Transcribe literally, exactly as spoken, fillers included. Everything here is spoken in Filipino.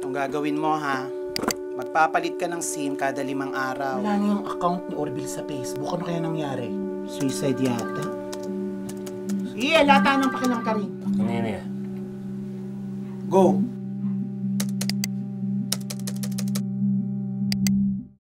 Ang gagawin mo ha, magpapalit ka ng SIM kada limang araw. Wala na yung account ni Orville sa Facebook. Ano kaya nangyari? Suicide yata. Sige, lata ng pakinang ka rin. Ano yun eh? Go!